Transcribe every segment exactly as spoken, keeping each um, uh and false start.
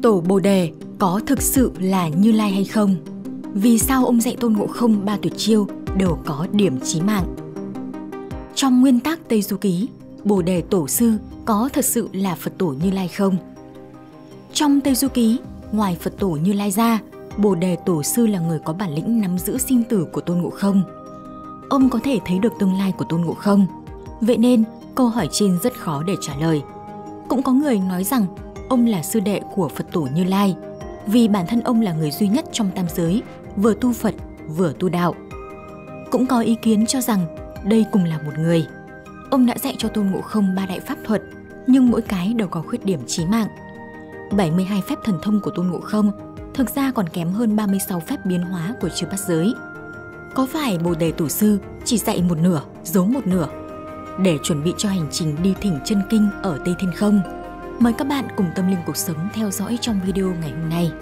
Tổ Bồ Đề có thực sự là Như Lai hay không? Vì sao ông dạy Tôn Ngộ Không ba tuyệt chiêu đều có điểm chí mạng? Trong nguyên tắc Tây Du Ký, Bồ Đề Tổ Sư có thật sự là Phật Tổ Như Lai không? Trong Tây Du Ký, ngoài Phật Tổ Như Lai ra, Bồ Đề Tổ Sư là người có bản lĩnh nắm giữ sinh tử của Tôn Ngộ Không. Ông có thể thấy được tương lai của Tôn Ngộ Không. Vậy nên, câu hỏi trên rất khó để trả lời. Cũng có người nói rằng ông là sư đệ của Phật Tổ Như Lai, vì bản thân ông là người duy nhất trong tam giới, vừa tu Phật, vừa tu đạo. Cũng có ý kiến cho rằng đây cùng là một người. Ông đã dạy cho Tôn Ngộ Không ba đại pháp thuật, nhưng mỗi cái đều có khuyết điểm chí mạng. bảy mươi hai phép thần thông của Tôn Ngộ Không thực ra còn kém hơn ba mươi sáu phép biến hóa của chư Bát Giới. Có phải Bồ Đề Tổ Sư chỉ dạy một nửa, giấu một nửa? Để chuẩn bị cho hành trình đi thỉnh chân kinh ở Tây Thiên không? Mời các bạn cùng Tâm Linh Cuộc Sống theo dõi trong video ngày hôm nay.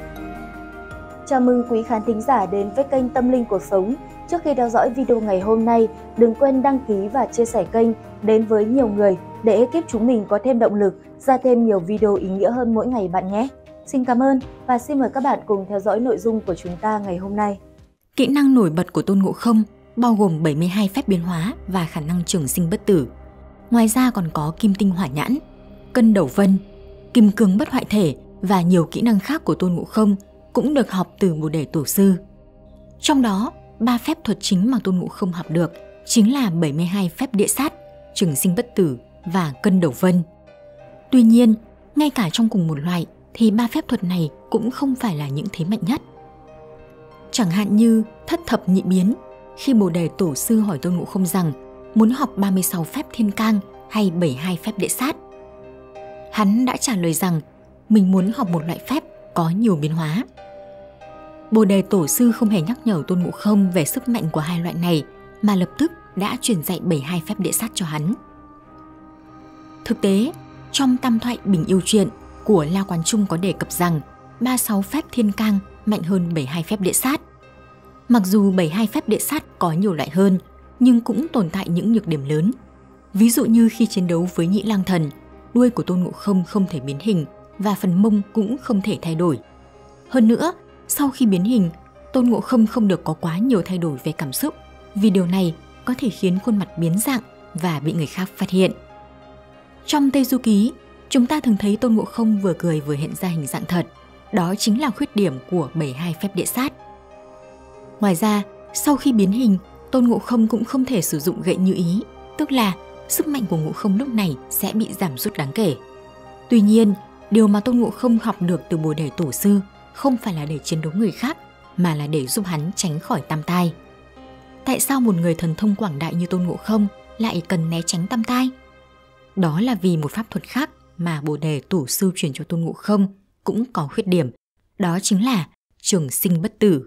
Chào mừng quý khán thính giả đến với kênh Tâm Linh Cuộc Sống. Trước khi theo dõi video ngày hôm nay, đừng quên đăng ký và chia sẻ kênh đến với nhiều người để ekip chúng mình có thêm động lực ra thêm nhiều video ý nghĩa hơn mỗi ngày bạn nhé. Xin cảm ơn và xin mời các bạn cùng theo dõi nội dung của chúng ta ngày hôm nay. Kỹ năng nổi bật của Tôn Ngộ Không bao gồm bảy mươi hai phép biến hóa và khả năng trường sinh bất tử. Ngoài ra còn có kim tinh hỏa nhãn, cân đầu vân, kim cương bất hoại thể và nhiều kỹ năng khác của Tôn Ngộ Không cũng được học từ Bồ Đề Tổ Sư. Trong đó, ba phép thuật chính mà Tôn Ngộ Không học được chính là bảy mươi hai phép địa sát, trường sinh bất tử và cân đầu vân. Tuy nhiên, ngay cả trong cùng một loại thì ba phép thuật này cũng không phải là những thế mạnh nhất. Chẳng hạn như thất thập nhị biến, khi Bồ Đề Tổ Sư hỏi Tôn Ngộ Không rằng muốn học ba mươi sáu phép thiên cang hay bảy mươi hai phép địa sát, hắn đã trả lời rằng mình muốn học một loại phép có nhiều biến hóa. Bồ Đề Tổ Sư không hề nhắc nhở Tôn Ngộ Không về sức mạnh của hai loại này, mà lập tức đã truyền dạy bảy mươi hai phép địa sát cho hắn. Thực tế, trong Tam Thoại Bình Yêu Truyện của La Quán Trung có đề cập rằng ba mươi sáu phép thiên cang mạnh hơn bảy mươi hai phép địa sát. Mặc dù bảy mươi hai phép địa sát có nhiều loại hơn, nhưng cũng tồn tại những nhược điểm lớn. Ví dụ như khi chiến đấu với Nhĩ Lang Thần, đuôi của Tôn Ngộ Không không thể biến hình và phần mông cũng không thể thay đổi. Hơn nữa, sau khi biến hình, Tôn Ngộ Không không được có quá nhiều thay đổi về cảm xúc, vì điều này có thể khiến khuôn mặt biến dạng và bị người khác phát hiện. Trong Tây Du Ký, chúng ta thường thấy Tôn Ngộ Không vừa cười vừa hiện ra hình dạng thật. Đó chính là khuyết điểm của bảy mươi hai phép địa sát. Ngoài ra, sau khi biến hình, Tôn Ngộ Không cũng không thể sử dụng gậy như ý, tức là sức mạnh của Ngộ Không lúc này sẽ bị giảm sút đáng kể. Tuy nhiên, điều mà Tôn Ngộ Không học được từ Bồ Đề Tổ Sư không phải là để chiến đấu người khác, mà là để giúp hắn tránh khỏi tam tai. Tại sao một người thần thông quảng đại như Tôn Ngộ Không lại cần né tránh tam tai? Đó là vì một pháp thuật khác mà Bồ Đề Tổ Sư truyền cho Tôn Ngộ Không cũng có khuyết điểm, đó chính là trường sinh bất tử.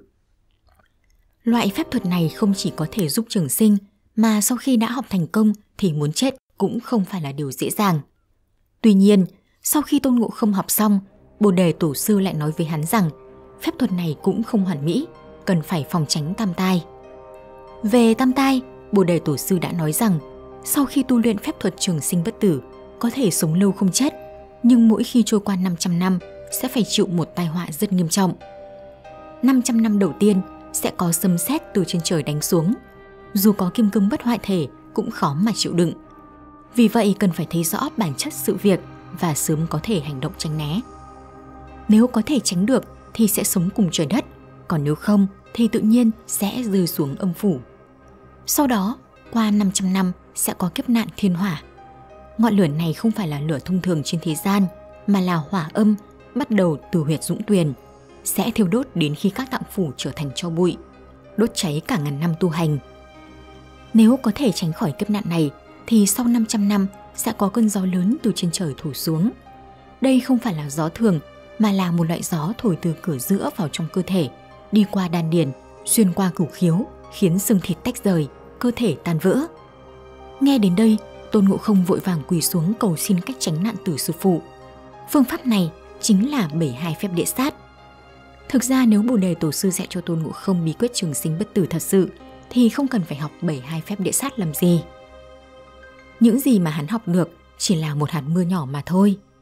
Loại phép thuật này không chỉ có thể giúp trường sinh, mà sau khi đã học thành công thì muốn chết cũng không phải là điều dễ dàng. Tuy nhiên, sau khi Tôn Ngộ Không học xong, Bồ Đề Tổ Sư lại nói với hắn rằng phép thuật này cũng không hoàn mỹ, cần phải phòng tránh tam tai. Về tam tai, Bồ Đề Tổ Sư đã nói rằng sau khi tu luyện phép thuật trường sinh bất tử, có thể sống lâu không chết, nhưng mỗi khi trôi qua năm trăm năm sẽ phải chịu một tai họa rất nghiêm trọng. năm trăm năm đầu tiên sẽ có sấm sét từ trên trời đánh xuống, dù có kim cương bất hoại thể cũng khó mà chịu đựng. Vì vậy cần phải thấy rõ bản chất sự việc và sớm có thể hành động tránh né. Nếu có thể tránh được thì sẽ sống cùng trời đất, còn nếu không thì tự nhiên sẽ rơi xuống âm phủ. Sau đó, qua năm trăm năm sẽ có kiếp nạn thiên hỏa. Ngọn lửa này không phải là lửa thông thường trên thế gian, mà là hỏa âm bắt đầu từ huyệt Dũng Tuyền, sẽ thiêu đốt đến khi các tạng phủ trở thành tro bụi, đốt cháy cả ngàn năm tu hành. Nếu có thể tránh khỏi kiếp nạn này thì sau năm trăm năm sẽ có cơn gió lớn từ trên trời thổi xuống. Đây không phải là gió thường, mà là một loại gió thổi từ cửa giữa vào trong cơ thể, đi qua đan điền, xuyên qua cửu khiếu, khiến xương thịt tách rời, cơ thể tan vỡ. Nghe đến đây, Tôn Ngộ Không vội vàng quỳ xuống cầu xin cách tránh nạn từ sư phụ. Phương pháp này chính là bảy mươi hai phép địa sát. Thực ra nếu Bồ Đề Tổ Sư dạy cho Tôn Ngộ Không bí quyết trường sinh bất tử thật sự thì không cần phải học bảy mươi hai phép địa sát làm gì. Những gì mà hắn học được chỉ là một hạt mưa nhỏ mà thôi.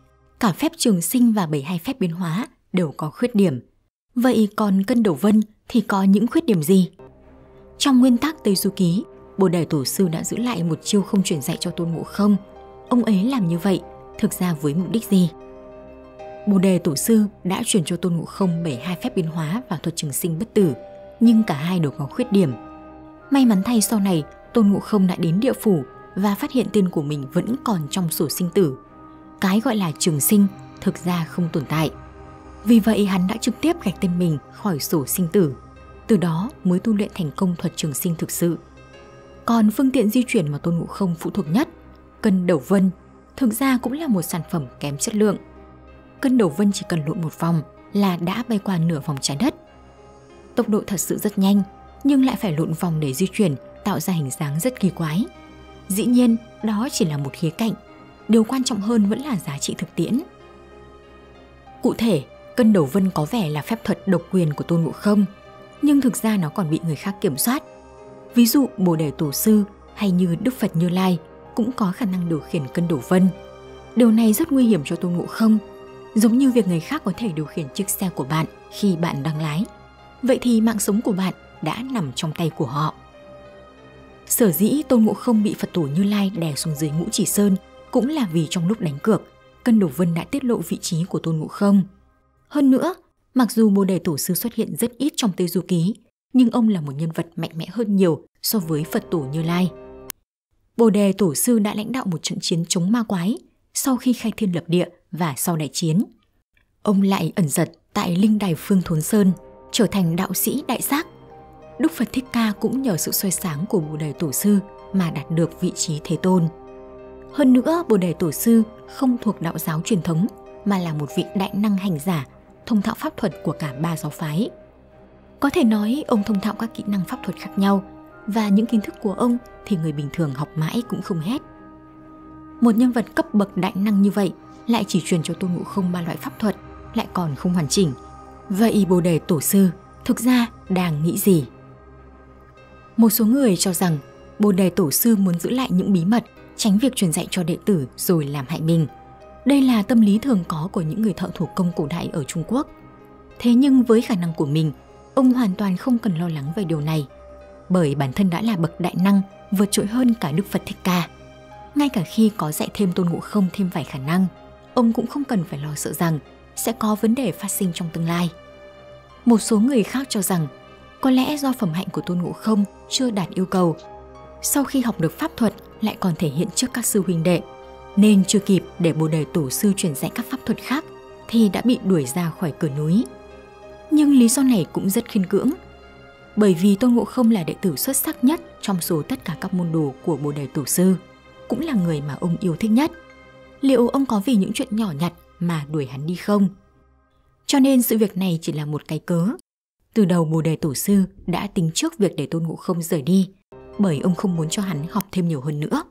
cả phép trường sinh và bảy mươi hai phép biến hóa đều có khuyết điểm. Vậy còn cân đầu vân thì có những khuyết điểm gì? Trong nguyên tắc Tây Du Ký, Bồ Đề Tổ sư đã giữ lại một chiêu không truyền dạy cho Tôn Ngộ Không. Ông ấy làm như vậy thực ra với mục đích gì? Bồ Đề Tổ sư đã truyền cho Tôn Ngộ Không bảy mươi hai phép biến hóa và thuật trường sinh bất tử, nhưng cả hai đều có khuyết điểm. May mắn thay sau này, Tôn Ngộ Không đã đến địa phủ và phát hiện tên của mình vẫn còn trong sổ sinh tử. Cái gọi là trường sinh thực ra không tồn tại. Vì vậy hắn đã trực tiếp gạch tên mình khỏi sổ sinh tử. Từ đó mới tu luyện thành công thuật trường sinh thực sự. Còn phương tiện di chuyển mà Tôn Ngộ Không phụ thuộc nhất, cân đầu vân, thực ra cũng là một sản phẩm kém chất lượng. Cân đầu vân chỉ cần lộn một vòng là đã bay qua nửa vòng trái đất. Tốc độ thật sự rất nhanh, nhưng lại phải lộn vòng để di chuyển, tạo ra hình dáng rất kỳ quái. Dĩ nhiên, đó chỉ là một khía cạnh. Điều quan trọng hơn vẫn là giá trị thực tiễn. Cụ thể, cân đầu vân có vẻ là phép thuật độc quyền của Tôn Ngộ Không, nhưng thực ra nó còn bị người khác kiểm soát. Ví dụ Bồ Đề Tổ sư hay như Đức Phật Như Lai cũng có khả năng điều khiển cân đầu vân. Điều này rất nguy hiểm cho Tôn Ngộ Không, giống như việc người khác có thể điều khiển chiếc xe của bạn khi bạn đang lái. Vậy thì mạng sống của bạn đã nằm trong tay của họ. Sở dĩ Tôn Ngộ Không bị Phật Tổ Như Lai đè xuống dưới Ngũ Chỉ Sơn cũng là vì trong lúc đánh cược, cân đầu vân đã tiết lộ vị trí của Tôn Ngộ Không. Hơn nữa, mặc dù Bồ Đề Tổ sư xuất hiện rất ít trong Tây Du Ký, nhưng ông là một nhân vật mạnh mẽ hơn nhiều so với Phật Tổ Như Lai. Bồ Đề Tổ sư đã lãnh đạo một trận chiến chống ma quái sau khi khai thiên lập địa và sau đại chiến. Ông lại ẩn giật tại Linh Đài Phương Thốn Sơn, trở thành đạo sĩ đại giác. Đức Phật Thích Ca cũng nhờ sự soi sáng của Bồ Đề Tổ sư mà đạt được vị trí Thế Tôn. Hơn nữa, Bồ Đề Tổ sư không thuộc đạo giáo truyền thống mà là một vị đại năng hành giả, thông thạo pháp thuật của cả ba giáo phái. Có thể nói ông thông thạo các kỹ năng pháp thuật khác nhau, và những kiến thức của ông thì người bình thường học mãi cũng không hết. Một nhân vật cấp bậc đại năng như vậy lại chỉ truyền cho Tôn Ngộ Không ba loại pháp thuật, lại còn không hoàn chỉnh. Vậy Bồ Đề Tổ sư thực ra đang nghĩ gì? Một số người cho rằng Bồ Đề Tổ sư muốn giữ lại những bí mật, tránh việc truyền dạy cho đệ tử rồi làm hại mình. Đây là tâm lý thường có của những người thợ thủ công cổ đại ở Trung Quốc. Thế nhưng với khả năng của mình, ông hoàn toàn không cần lo lắng về điều này, bởi bản thân đã là bậc đại năng, vượt trội hơn cả Đức Phật Thích Ca. Ngay cả khi có dạy thêm Tôn Ngộ Không thêm vài khả năng, ông cũng không cần phải lo sợ rằng sẽ có vấn đề phát sinh trong tương lai. Một số người khác cho rằng có lẽ do phẩm hạnh của Tôn Ngộ Không chưa đạt yêu cầu, sau khi học được pháp thuật lại còn thể hiện trước các sư huynh đệ, nên chưa kịp để Bồ Đề Tổ sư truyền dạy các pháp thuật khác thì đã bị đuổi ra khỏi cửa núi. Nhưng lý do này cũng rất khiên cưỡng, bởi vì Tôn Ngộ Không là đệ tử xuất sắc nhất trong số tất cả các môn đồ của Bồ Đề Tổ sư, cũng là người mà ông yêu thích nhất. Liệu ông có vì những chuyện nhỏ nhặt mà đuổi hắn đi không? Cho nên sự việc này chỉ là một cái cớ. Từ đầu Bồ Đề Tổ sư đã tính trước việc để Tôn Ngộ Không rời đi, bởi ông không muốn cho hắn học thêm nhiều hơn nữa.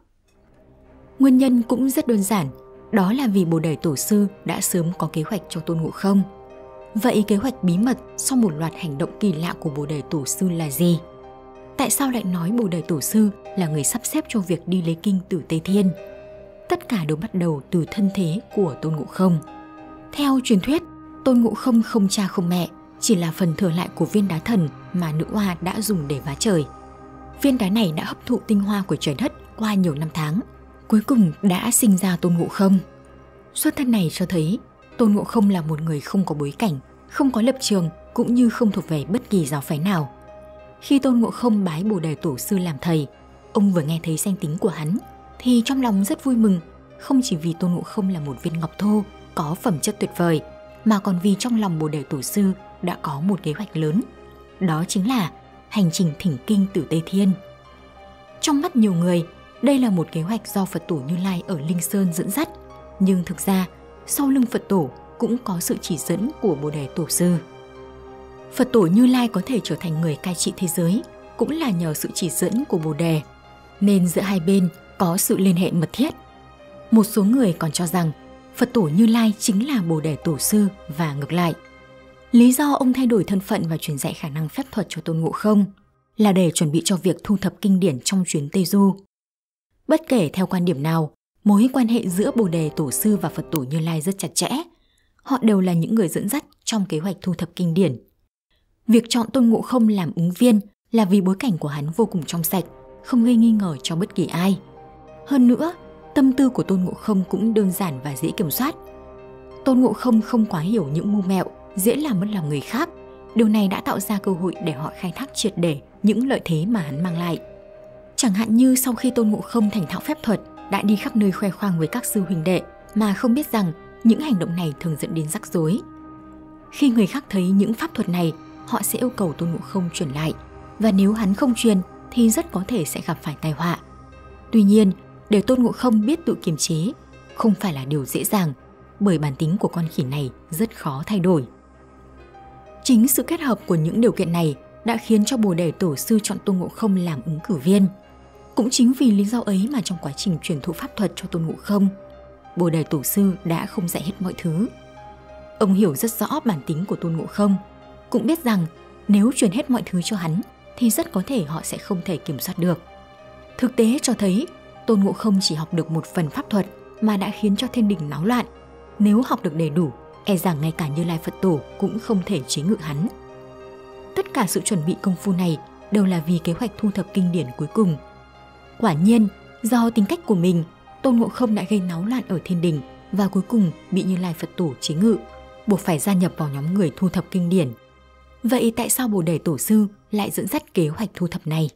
Nguyên nhân cũng rất đơn giản, đó là vì Bồ Đề Tổ sư đã sớm có kế hoạch cho Tôn Ngộ Không. Vậy kế hoạch bí mật sau một loạt hành động kỳ lạ của Bồ Đề Tổ sư là gì? Tại sao lại nói Bồ Đề Tổ sư là người sắp xếp cho việc đi lấy kinh từ Tây Thiên? Tất cả đều bắt đầu từ thân thế của Tôn Ngộ Không. Theo truyền thuyết, Tôn Ngộ Không không cha không mẹ, chỉ là phần thừa lại của viên đá thần mà nữ oa đã dùng để vá trời. Viên đá này đã hấp thụ tinh hoa của trời đất qua nhiều năm tháng, cuối cùng đã sinh ra Tôn Ngộ Không. Xuất thân này cho thấy Tôn Ngộ Không là một người không có bối cảnh, không có lập trường, cũng như không thuộc về bất kỳ giáo phái nào. Khi Tôn Ngộ Không bái Bồ Đề Tổ sư làm thầy, ông vừa nghe thấy danh tính của hắn thì trong lòng rất vui mừng, không chỉ vì Tôn Ngộ Không là một viên ngọc thô có phẩm chất tuyệt vời, mà còn vì trong lòng Bồ Đề Tổ sư đã có một kế hoạch lớn, đó chính là hành trình thỉnh kinh từ Tây Thiên. Trong mắt nhiều người, đây là một kế hoạch do Phật Tổ Như Lai ở Linh Sơn dẫn dắt, nhưng thực ra sau lưng Phật Tổ cũng có sự chỉ dẫn của Bồ Đề Tổ sư. Phật Tổ Như Lai có thể trở thành người cai trị thế giới cũng là nhờ sự chỉ dẫn của Bồ Đề, nên giữa hai bên có sự liên hệ mật thiết. Một số người còn cho rằng Phật Tổ Như Lai chính là Bồ Đề Tổ sư và ngược lại. Lý do ông thay đổi thân phận và truyền dạy khả năng phép thuật cho Tôn Ngộ Không là để chuẩn bị cho việc thu thập kinh điển trong chuyến Tây Du. Bất kể theo quan điểm nào, Mối quan hệ giữa Bồ Đề Tổ sư và Phật tổ Như Lai rất chặt chẽ. Họ đều là những người dẫn dắt trong kế hoạch thu thập kinh điển. Việc chọn Tôn Ngộ Không làm ứng viên là vì bối cảnh của hắn vô cùng trong sạch, không gây nghi ngờ cho bất kỳ ai. Hơn nữa, tâm tư của Tôn Ngộ Không cũng đơn giản và dễ kiểm soát. Tôn Ngộ Không không quá hiểu những mưu mẹo, dễ làm mất lòng người khác. Điều này đã tạo ra cơ hội để họ khai thác triệt để những lợi thế mà hắn mang lại. Chẳng hạn như sau khi Tôn Ngộ Không thành thạo phép thuật, đã đi khắp nơi khoe khoang với các sư huynh đệ mà không biết rằng những hành động này thường dẫn đến rắc rối. Khi người khác thấy những pháp thuật này, họ sẽ yêu cầu Tôn Ngộ Không truyền lại, và nếu hắn không truyền thì rất có thể sẽ gặp phải tai họa. Tuy nhiên, để Tôn Ngộ Không biết tự kiềm chế không phải là điều dễ dàng, bởi bản tính của con khỉ này rất khó thay đổi. Chính sự kết hợp của những điều kiện này đã khiến cho Bồ Đề Tổ sư chọn Tôn Ngộ Không làm ứng cử viên. Cũng chính vì lý do ấy mà trong quá trình truyền thụ pháp thuật cho Tôn Ngộ Không, Bồ Đề Tổ sư đã không dạy hết mọi thứ. Ông hiểu rất rõ bản tính của Tôn Ngộ Không, cũng biết rằng nếu truyền hết mọi thứ cho hắn thì rất có thể họ sẽ không thể kiểm soát được. Thực tế cho thấy Tôn Ngộ Không chỉ học được một phần pháp thuật mà đã khiến cho thiên đình náo loạn. Nếu học được đầy đủ, e rằng ngay cả Như Lai Phật Tổ cũng không thể chế ngự hắn. Tất cả sự chuẩn bị công phu này đều là vì kế hoạch thu thập kinh điển cuối cùng. Quả nhiên, do tính cách của mình, Tôn Ngộ Không đã gây náo loạn ở thiên đình và cuối cùng bị Như Lai Phật Tổ chế ngự, buộc phải gia nhập vào nhóm người thu thập kinh điển. Vậy tại sao Bồ Đề Tổ sư lại dẫn dắt kế hoạch thu thập này?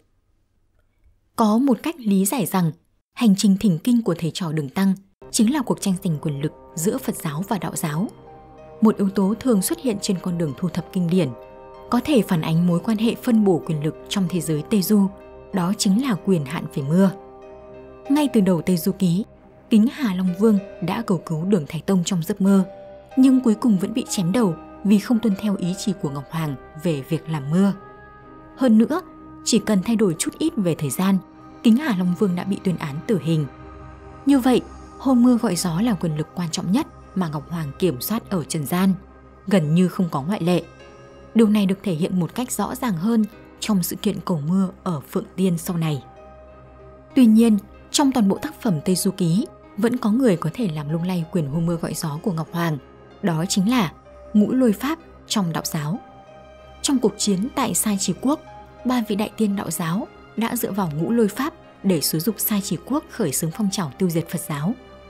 Có một cách lý giải rằng, hành trình thỉnh kinh của thầy trò Đường Tăng chính là cuộc tranh giành quyền lực giữa Phật giáo và Đạo giáo. Một yếu tố thường xuất hiện trên con đường thu thập kinh điển, có thể phản ánh mối quan hệ phân bổ quyền lực trong thế giới Tây Du, đó chính là quyền hạn về mưa. Ngay từ đầu Tây Du Ký, Kính Hà Long Vương đã cầu cứu Đường Thái Tông trong giấc mơ, nhưng cuối cùng vẫn bị chém đầu vì không tuân theo ý chỉ của Ngọc Hoàng về việc làm mưa. Hơn nữa, chỉ cần thay đổi chút ít về thời gian, Kính Hà Long Vương đã bị tuyên án tử hình. Như vậy, hô mưa gọi gió là quyền lực quan trọng nhất mà Ngọc Hoàng kiểm soát ở trần gian, gần như không có ngoại lệ. Điều này được thể hiện một cách rõ ràng hơn trong sự kiện cầu mưa ở Phượng Tiên sau này. Tuy nhiên, trong toàn bộ tác phẩm Tây Du Ký, vẫn có người có thể làm lung lay quyền hô mưa gọi gió của Ngọc Hoàng, đó chính là Ngũ Lôi Pháp trong Đạo giáo. Trong cuộc chiến tại Sai Trì Quốc, ba vị đại tiên Đạo giáo đã dựa vào Ngũ Lôi Pháp để xúi giục Sai Trì Quốc khởi xướng phong trào tiêu diệt Phật giáo.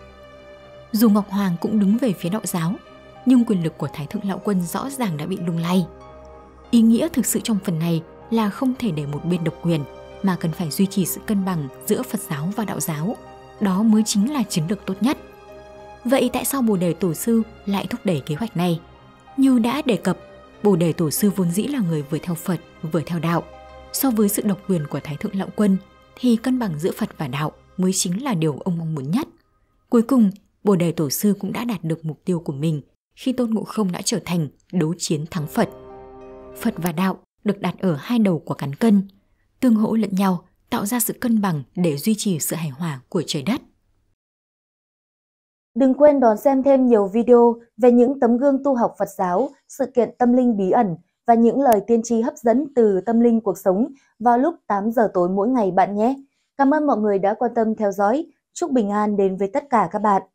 Dù Ngọc Hoàng cũng đứng về phía Đạo giáo, nhưng quyền lực của Thái Thượng Lão Quân rõ ràng đã bị lung lay. Ý nghĩa thực sự trong phần này là không thể để một bên độc quyền, mà cần phải duy trì sự cân bằng giữa Phật giáo và Đạo giáo. Đó mới chính là chiến lược tốt nhất. Vậy tại sao Bồ Đề Tổ sư lại thúc đẩy kế hoạch này? Như đã đề cập, Bồ Đề Tổ sư vốn dĩ là người vừa theo Phật vừa theo Đạo. So với sự độc quyền của Thái Thượng Lão Quân thì cân bằng giữa Phật và Đạo mới chính là điều ông mong muốn nhất. Cuối cùng, Bồ Đề Tổ sư cũng đã đạt được mục tiêu của mình khi Tôn Ngộ Không đã trở thành đấu chiến thắng Phật. Phật và Đạo được đặt ở hai đầu của cán cân, tương hỗ lẫn nhau, tạo ra sự cân bằng để duy trì sự hài hòa của trời đất. Đừng quên đón xem thêm nhiều video về những tấm gương tu học Phật giáo, sự kiện tâm linh bí ẩn và những lời tiên tri hấp dẫn từ tâm linh cuộc sống vào lúc tám giờ tối mỗi ngày bạn nhé. Cảm ơn mọi người đã quan tâm theo dõi. Chúc bình an đến với tất cả các bạn.